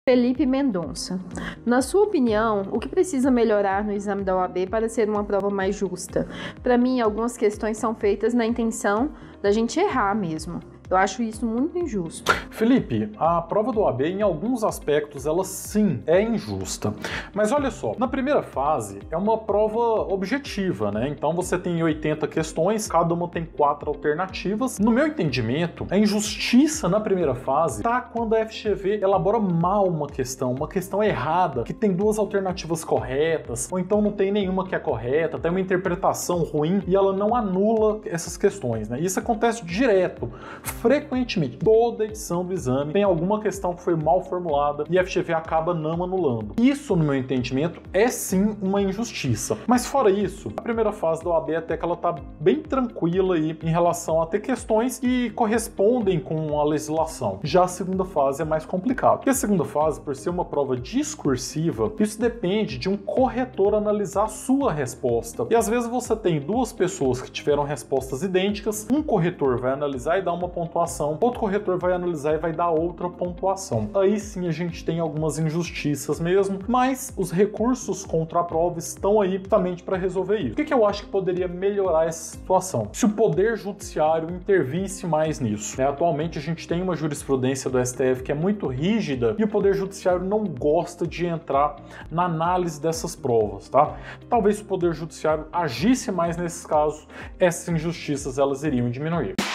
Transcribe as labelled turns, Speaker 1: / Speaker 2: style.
Speaker 1: Felipe Mendonça. Na sua opinião, o que precisa melhorar no exame da OAB para ser uma prova mais justa? Para mim, algumas questões são feitas na intenção da gente errar mesmo. Eu acho isso muito injusto.
Speaker 2: Felipe, a prova do OAB, em alguns aspectos, ela sim é injusta. Mas olha só, na primeira fase é uma prova objetiva, né? Então você tem 80 questões, cada uma tem 4 alternativas. No meu entendimento, a injustiça na primeira fase tá quando a FGV elabora mal uma questão errada, que tem 2 alternativas corretas, ou então não tem nenhuma que é correta, tem uma interpretação ruim e ela não anula essas questões, né? Isso acontece direto. Frequentemente, toda edição do exame tem alguma questão que foi mal formulada e a FGV acaba não anulando. Isso, no meu entendimento, é sim uma injustiça. Mas fora isso, a primeira fase da OAB até que ela tá bem tranquila aí em relação a ter questões que correspondem com a legislação. Já a segunda fase é mais complicado. Porque a segunda fase, por ser uma prova discursiva, isso depende de um corretor analisar a sua resposta. E às vezes você tem 2 pessoas que tiveram respostas idênticas, um corretor vai analisar e dar uma pontuação, outro corretor vai analisar e vai dar outra pontuação. Aí sim a gente tem algumas injustiças mesmo, mas os recursos contra a prova estão aí justamente para resolver isso. O que eu acho que poderia melhorar essa situação? Se o Poder Judiciário intervisse mais nisso, né? Atualmente a gente tem uma jurisprudência do STF que é muito rígida e o Poder Judiciário não gosta de entrar na análise dessas provas, tá? Talvez se o Poder Judiciário agisse mais nesses casos, essas injustiças elas iriam diminuir.